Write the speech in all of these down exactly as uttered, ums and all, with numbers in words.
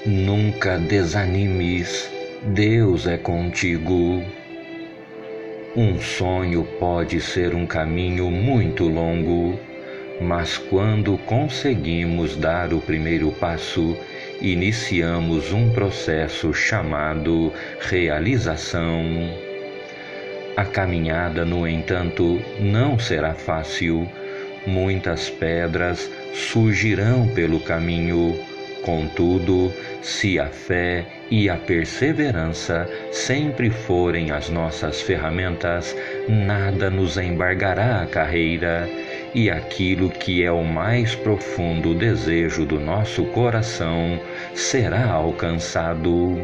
Nunca desanimes, Deus é contigo. Um sonho pode ser um caminho muito longo, mas quando conseguimos dar o primeiro passo, iniciamos um processo chamado realização. A caminhada, no entanto, não será fácil. Muitas pedras surgirão pelo caminho. Contudo, se a fé e a perseverança sempre forem as nossas ferramentas, nada nos embargará a carreira, e aquilo que é o mais profundo desejo do nosso coração será alcançado.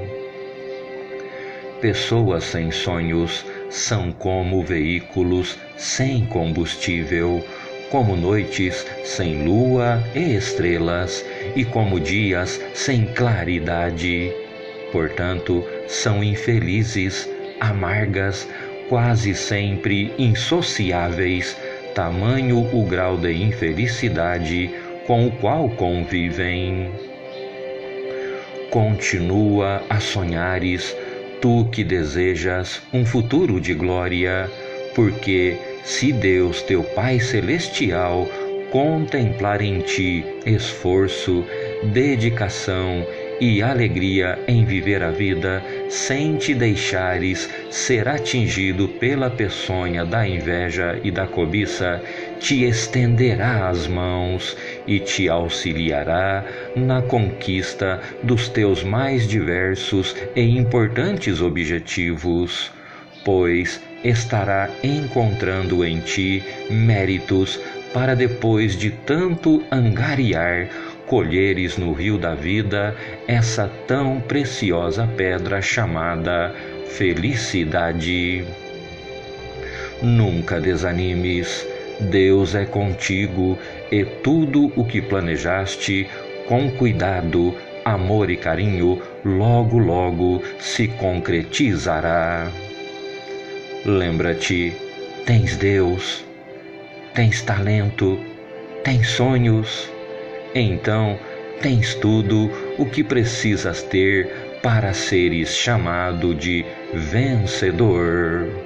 Pessoas sem sonhos são como veículos sem combustível, como noites sem lua e estrelas, e como dias sem claridade. Portanto, são infelizes, amargas, quase sempre insociáveis, tamanho o grau de infelicidade com o qual convivem. Continua a sonhares, tu que desejas um futuro de glória, porque se Deus, teu Pai Celestial, contemplar em ti esforço, dedicação e alegria em viver a vida, sem te deixares ser atingido pela peçonha da inveja e da cobiça, te estenderá as mãos e te auxiliará na conquista dos teus mais diversos e importantes objetivos, pois estará encontrando em ti méritos para, depois de tanto angariar, colheres no rio da vida essa tão preciosa pedra chamada felicidade. Nunca desanimes, Deus é contigo, e tudo o que planejaste, com cuidado, amor e carinho, logo logo se concretizará. Lembra-te, tens Deus, tens talento, tens sonhos, então tens tudo o que precisas ter para seres chamado de vencedor.